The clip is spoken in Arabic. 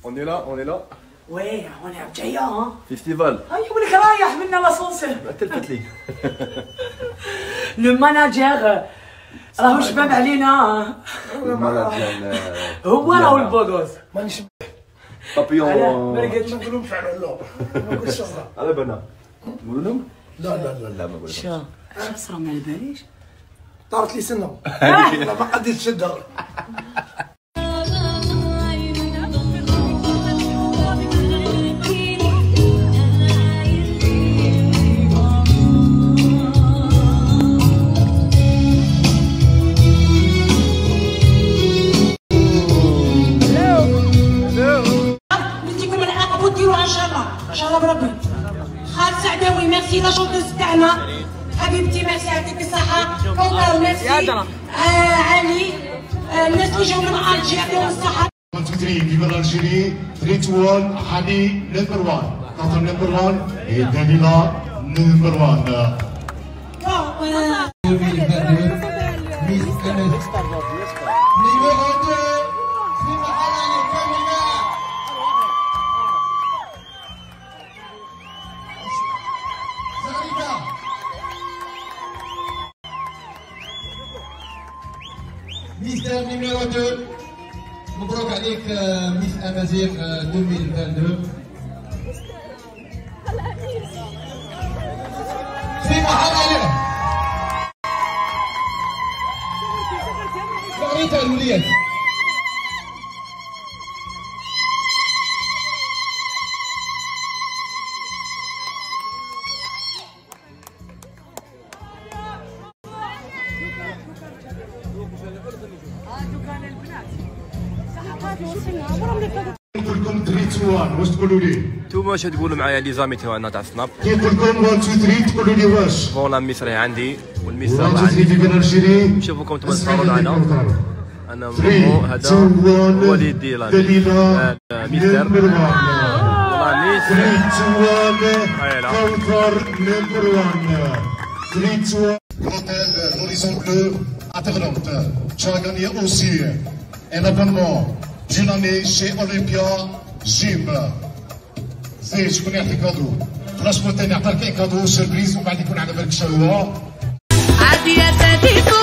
On est là, on est là. وي وانا جايه ها فيستيفال. هاي ولك رايح منا لاسونسير. تلفت لي. لو ماناجير راهو شباب علينا. هو راهو البودوس. مانيش بابيون. ما نقولهمش على لا ما نقولش الصراحه. على بالنا. نقول لهم؟ لا لا لا لا ما نقولش. شا صرا ما على باليش. طارت لي سنه. لا ما قديتش تشدها. بربي خالد سعداوي ميرسي لا شونتوز تاعنا حبيبتي ميرسي يعطيك الصحة كوثر ميرسي علي الناس اللي جاو من الجي يعطيهم الصحة 1 2 3 فيفا الجيري 3 2 1 حالي نمبر 1 كونتر نمبر 1 et Dalila نمبر 1 ميستر نيميرو 2 مبروك عليك ميس امازيغ 2022 سيما حلال صغيرة الوليات نقول لكم 3 2 1 واش تقولوا لي؟ نتوما واش تقولوا معايا لي زامي تاعنا تاع السناب؟ كيقول لكم 1 2 3 تقولوا لي واش؟ بون لا ميس راهي عندي والميس راه 1 2 3 عندي. في الجيري نشوفوكم نتوما تصوروا معنا. انا مامو هذا هو اللي يدي لا ميستر. والله ميس 3 2 1 كوثر نمبر 1 3 2 L'hôtel L'Horizon Bleu à Terlante. Tu as gagné aussi un abonnement d'une année chez Olympia Gym. زي شكون يعطيك كادو؟ خلاص كنت نعطيك كادو سيربريز وبعد يكون على بالك شنو هو.